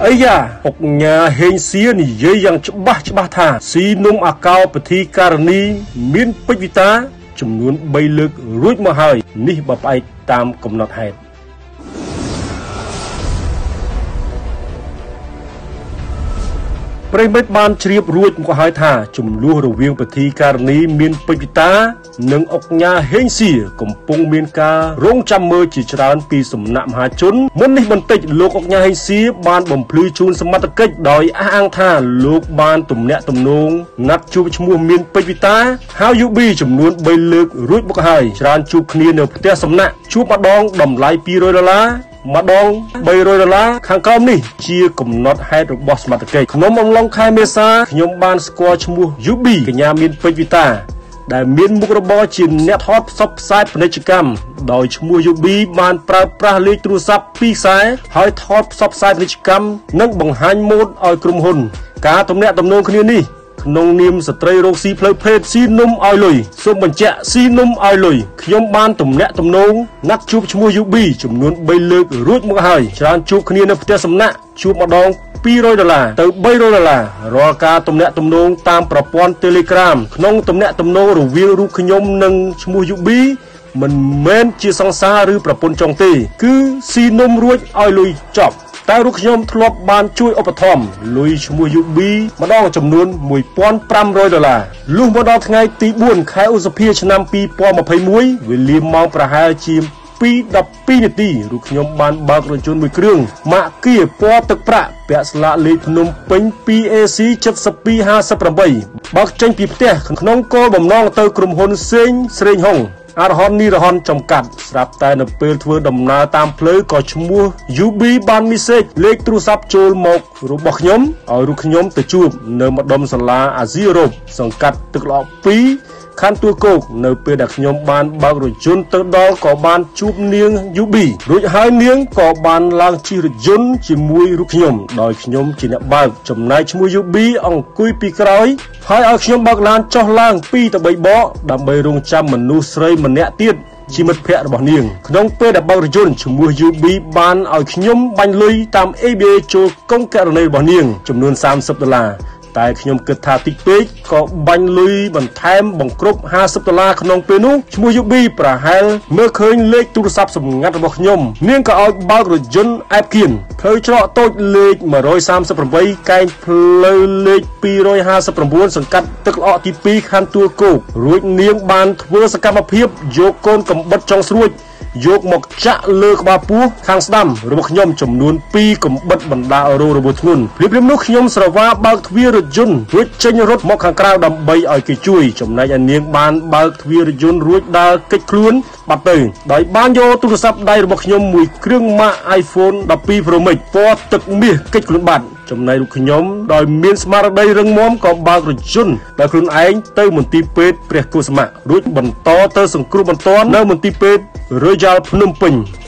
អីយ៉ាអុកញ៉ាហេងសៀនិយាយយ៉ាងច្បាស់ថាស៊ីនំអាកោពធីការនីមានពេជ្រវិតាចំនួន3លើករួចមកហើយនេះបើផ្អែកតាមកំណត់ហេតុប្រិមិត្តបានជ្រាបរួចមកហើយថាចំនួនរវាងពធីការនីមានពេជ្រវិតានិងអុកញ៉ាហេងសៀកំពុងមានការរងចាំមើលជាច្រើនពីសំណាក់មហាជនមុននេះបន្តិចលោកអុកញ៉ាហេងសៀបានបំភ្លឺជូនសមត្ថកិច្ចដោយអះអាងថាលោកបានទំនាក់ទំនងណាត់ជួបឈ្មោះមានពេជ្រវិតាហៅយូប៊ីចំនួន3លើករួចមកហើយច្រើនជួបគ្នានៅផ្ទះសំណាក់ជួបម្ដងតម្លៃ$200ម្ដង$300ខាងក្រោមនេះជាកំណត់ហេតុរបស់សមត្ថកិច្ចក្នុងអំឡុងខែមេសាខ្ញុំបានស្គាល់ឈ្មោះយូប៊ីកញ្ញាមានពេជ្រវិតាដែលមានមុខរបរជាអ្នកថតផ្សព្វផ្សាយពាណិជ្ជកម្មដោយឈ្មោះយូប៊ីបានប្រើប្រាស់លេខទូរស័ព្ទ2ខ្សែហើយថតផ្សព្វផ្សាយពាណិជ្ជកម្មនិងបង្ហាញម៉ូដឲ្យក្រុមហ៊ុនការទំនាក់ទំនងគ្នានេះក្នុងនាមស្ត្រីរកស៊ីផ្លូវភេទស៊ីនំឲ្យលុយសូមបញ្ជាក់ស៊ីនំឲ្យលុយខ្ញុំបានទំនាក់ទំនងណាត់ជួបឈ្មោះយូប៊ីចំនួន3លើករួចមកហើយច្រើនជួបគ្នានៅផ្ទះសំណាក់ជួបម្ដង$200ទៅ$300រាល់ការទំនាក់ទំនងតាមប្រព័ន្ធ Telegram ក្នុងទំនាក់ទំនងរវាងរូបខ្ញុំនិងឈ្មោះយូប៊ីមិនមែនជាសង្សារឬប្រពន្ធចុងទេគឺស៊ីនំរួចឲ្យលុយចប់តែរូបខ្ញុំធ្លាប់បានជួយឧបត្ថម្ភលុយឈ្មោះយូប៊ីម្ដងចំនួន$1,500លុះមកដល់ថ្ងៃទី4ខែឧសភាឆ្នាំ2021វេលាម៉ោងប្រហែលជា2:12នាទីរូបខ្ញុំបានបើករថយន្តមួយគ្រឿងម៉ាកគៀពណ៌ទឹកប្រាក់ពាក់ស្លាកលេខភ្នំពេញ 2AC 7258បើកចេញពីផ្ទះក្នុងគោលបំណងទៅក្រុមហ៊ុនសេងស្រេងហុងអរហននីរហនចំកាត់ស្រាប់តែនៅពេលធ្វើដំណើរតាមផ្លូវក៏ឈ្មោះយូប៊ីបានមីសេចលេខទូរស័ព្ទចូលមករបស់ខ្ញុំឲ្យរូបខ្ញុំទៅជួបនៅម្ដុំសាលាអាស៊ីអឺរ៉ុបសង្កាត់ទឹកល្អ2ខណ្ឌទួលគោកនៅពេលដែលខ្ញុំបានបើករថយន្តទៅដល់ក៏បានជួបនាងយូប៊ីរួចហើយនាងក៏បានឡើងជិះរថយន្តជាមួយរូបខ្ញុំដោយខ្ញុំជាអ្នកបើកចំណែកឈ្មោះយូប៊ីអង្គុយពីក្រោយហើយឲ្យខ្ញុំបើកឡានចុះឡើង2ទៅ3បកដើម្បីរងចាំមនុស្សស្រីម្នាក់ទៀតជាមិត្តភក្តិរបស់នាងក្នុងពេលដែលបើករថយន្តឈ្មោះយូប៊ីបានឲ្យខ្ញុំបាញ់លុយតាម ABA ចូលកុងករណីរបស់នាងចំនួន$30តែខ្ញុំគិតថាតិចពេកក៏បាញ់លុយបន្ថែមបង្គ្រប់$50ក្នុងពេលនោះឈ្មោះយូប៊ីប្រហែលមើលឃើញលេខទូរស័ព្ទសម្ងាត់របស់ខ្ញុំនាងក៏ឲ្យបើករថយន្តអែបគៀនផ្លូវច្រកតូចលេខ138កែងផ្លូវលេខ259សង្កាត់ទឹកល្អទី2ខណ្ឌទួលគោករួចនាងបានធ្វើសកម្មភាពយកកូនកំបិតចុងស្រួចយកមកចាក់លើក្បាលពោះខាងស្ដាំរបស់ខ្ញុំចំនួន2កំបិតបណ្ដាលរងរបួសធ្ងន់ព្រាបនោះខ្ញុំស្រវាបើកទ្វាររថយន្តរួចចេញរត់មកខាងក្រៅដើម្បីឲ្យគេជួយចំណែកឯនាងបានបើកទ្វាររថយន្តរួចដើរគេចខ្លួនបាត់ទៅដោយបានយកទូរស័ព្ទដៃរបស់ខ្ញុំមួយគ្រឿងម៉ាក iPhone 12 Pro Max ពណ៌ទឹកមាសគេចខ្លួនបាត់ចំណែករូបខ្ញុំដោយមានស្មារតីរឹងមាំក៏បើករថយន្តដោយខ្លួនឯងទៅមន្ទីរពេទ្យព្រះកុសុមៈរួចបន្តទៅសង្គ្រោះបន្ទាន់នៅមន្ទីរពេទ្យរយយ៉ាល់ភ្នំពេញ